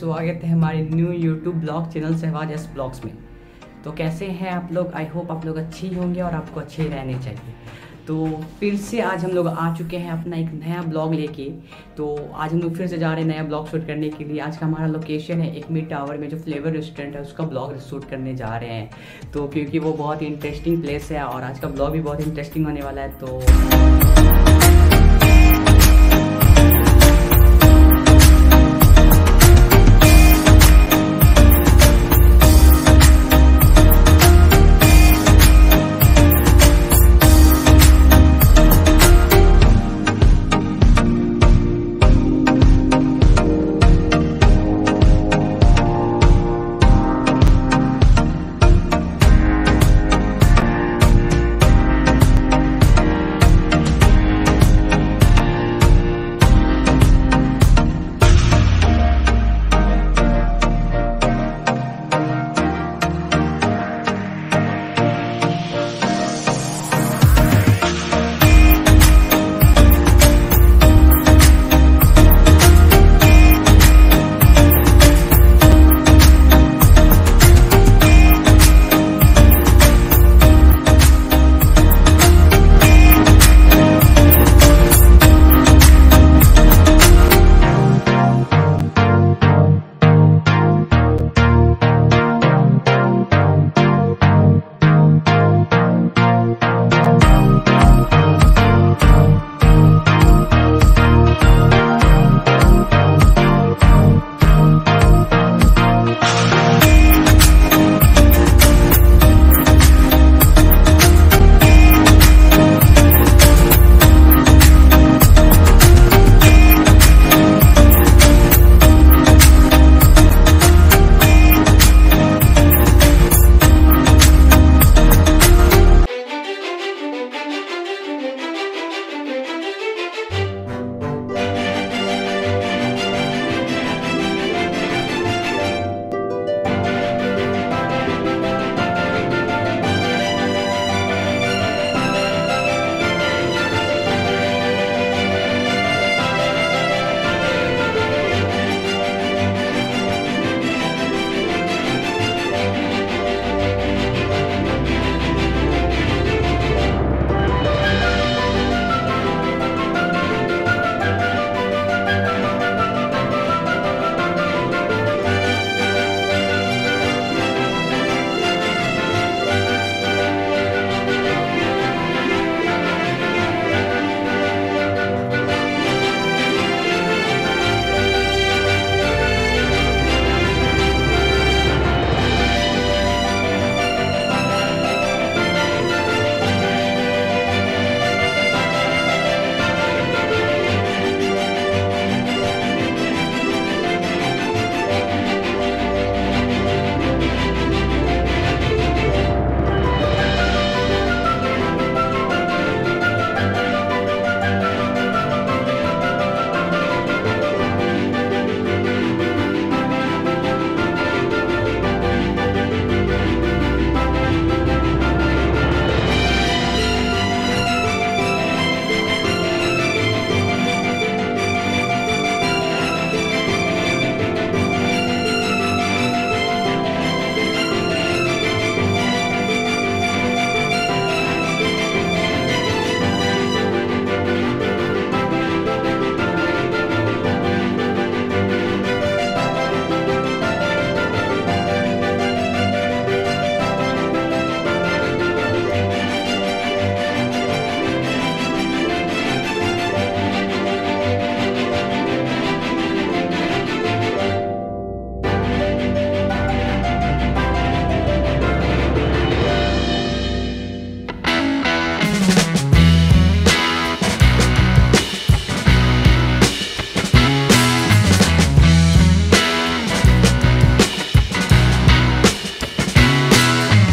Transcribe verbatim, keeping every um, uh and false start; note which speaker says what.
Speaker 1: स्वागत है हमारे न्यू यूट्यूब ब्लॉग चैनल सहवाज एस ब्लॉग्स में। तो कैसे हैं आप लोग? आई होप आप लोग अच्छे ही होंगे और आपको अच्छे रहने चाहिए। तो फिर से आज हम लोग आ चुके हैं अपना एक नया ब्लॉग लेके। तो आज हम लोग फिर से जा रहे हैं नया ब्लॉग शूट करने के लिए। आज का हमारा लोकेशन है एक मिड टावर में जो फ्लेवर रेस्टोरेंट है, उसका ब्लॉग शूट करने जा रहे हैं। तो क्योंकि वो बहुत ही इंटरेस्टिंग प्लेस है और आज का ब्लॉग भी बहुत इंटरेस्टिंग होने वाला है। तो